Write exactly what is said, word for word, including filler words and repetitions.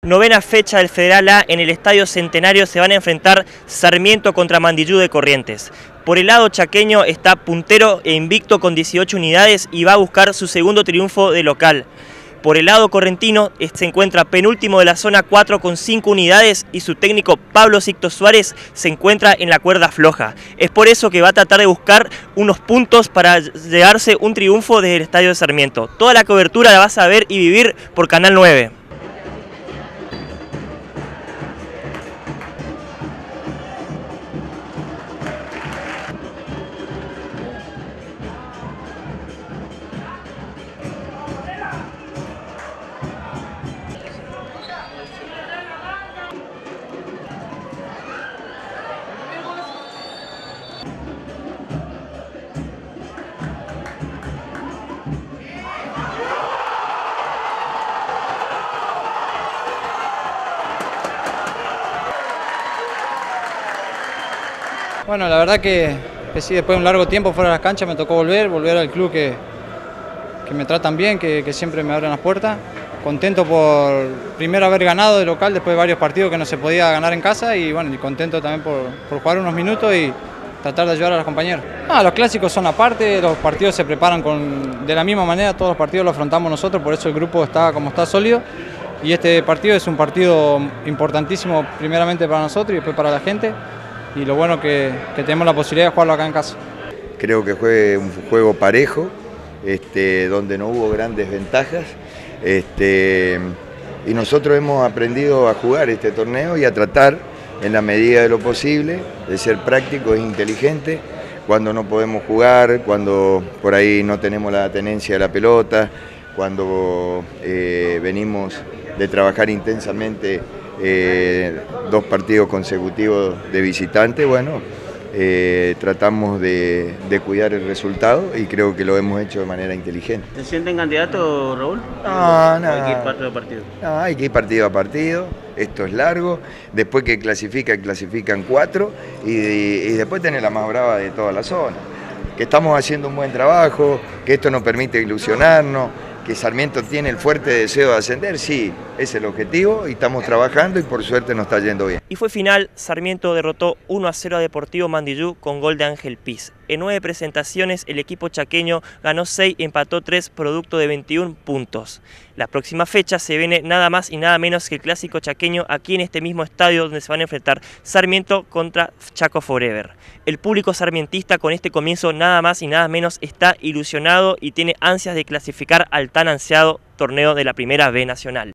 Novena fecha del Federal A. En el Estadio Centenario se van a enfrentar Sarmiento contra Mandillú de Corrientes. Por el lado chaqueño está puntero e invicto con dieciocho unidades y va a buscar su segundo triunfo de local. Por el lado correntino se encuentra penúltimo de la zona cuatro con cinco unidades y su técnico Pablo Sixto Suárez se encuentra en la cuerda floja. Es por eso que va a tratar de buscar unos puntos para llevarse un triunfo desde el Estadio de Sarmiento. Toda la cobertura la vas a ver y vivir por Canal nueve. Bueno, la verdad que, que sí, después de un largo tiempo fuera de las canchas me tocó volver, volver al club que, que me tratan bien, que, que siempre me abren las puertas. Contento por primero haber ganado de local después de varios partidos que no se podía ganar en casa y bueno, y contento también por, por jugar unos minutos y tratar de ayudar a los compañeros. Ah, los clásicos son aparte, los partidos se preparan con, de la misma manera, todos los partidos los afrontamos nosotros, por eso el grupo está como está sólido. Y este partido es un partido importantísimo primeramente para nosotros y después para la gente. Y lo bueno que, que tenemos la posibilidad de jugarlo acá en casa. Creo que fue un juego parejo, este, donde no hubo grandes ventajas. Este, y nosotros hemos aprendido a jugar este torneo y a tratar, en la medida de lo posible, de ser prácticos e inteligentes. Cuando no podemos jugar, cuando por ahí no tenemos la tenencia de la pelota, cuando eh, venimos de trabajar intensamente Eh, dos partidos consecutivos de visitante, bueno, eh, tratamos de, de cuidar el resultado y creo que lo hemos hecho de manera inteligente. ¿Se sienten candidatos, Raúl? No, no. Hay que ir partido a partido. No, hay que ir partido a partido, esto es largo, después que clasifican, clasifican cuatro y, y después tenés la más brava de toda la zona. Que estamos haciendo un buen trabajo, que esto nos permite ilusionarnos, que Sarmiento tiene el fuerte deseo de ascender, sí, es el objetivo y estamos trabajando y por suerte nos está yendo bien. Y fue final, Sarmiento derrotó uno a cero a Deportivo Mandillú con gol de Ángel Piz. En nueve presentaciones el equipo chaqueño ganó seis y empató tres, producto de veintiún puntos. La próxima fecha se viene nada más y nada menos que el clásico chaqueño aquí en este mismo estadio donde se van a enfrentar Sarmiento contra Chaco Forever. El público sarmientista con este comienzo nada más y nada menos está ilusionado y tiene ansias de clasificar al tan ansiado torneo de la Primera B Nacional.